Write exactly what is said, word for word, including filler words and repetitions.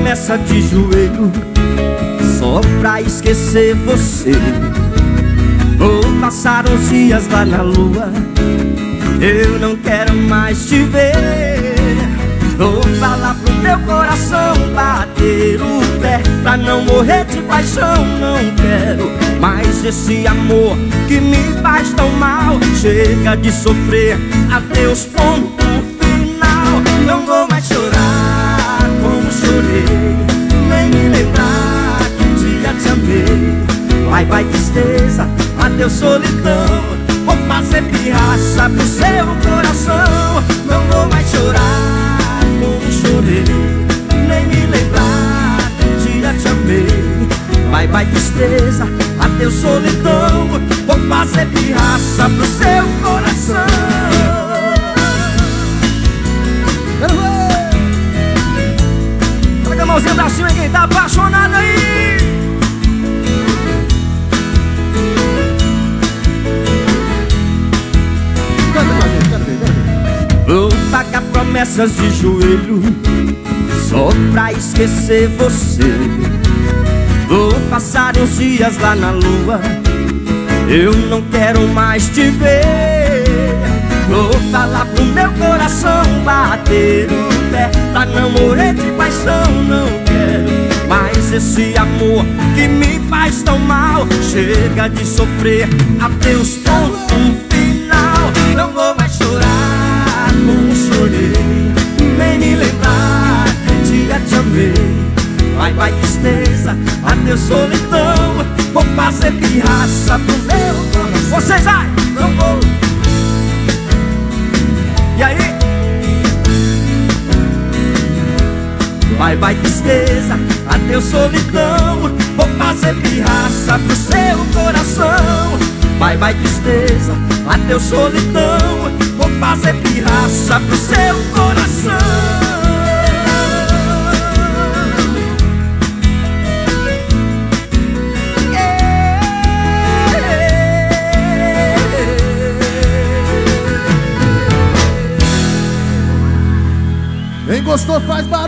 promessa de joelho só pra esquecer você. Vou passar uns dias lá na lua, eu não quero mais te ver. Vou falar pro teu coração bater o pé, pra não morrer de paixão. Não quero mais esse amor que me faz tão mal. Chega de sofrer, adeus, ponto final. Não vou mais chorar como chorei, nem me lembrar que um dia te amei. Vai, vai tristeza, adeus solidão. Vou fazer pirraça pro seu coração. Não vou mais chorar como chorei, nem me lembrar que um dia te amei. Vai, vai tristeza, adeus solidão. Vou fazer pirraça pro seu coração. Quero ver! Pega a mãozinha pra cima, quem tá apaixonado aí. Vou pagar promessas de joelho só pra esquecer você. Vou passar uns dias lá na lua, eu não quero mais te ver. Vou falar pro meu coração bater o pé, pra não morrer de paixão. Não quero mais esse amor que me faz tão mal. Chega de sofrer, adeus, ponto final. Não vou mais chorar como chorei, nem me lembrar que um dia te amei. Vai, vai tristeza, adeus solidão. Vou fazer pirraça pro meu coração. Vocês vai, não vou. E aí? Vai, vai tristeza, adeus solidão. Vou fazer pirraça pro seu coração. Vai, vai tristeza, adeus solidão. Vou fazer pirraça pro seu coração. Quem gostou faz barulho.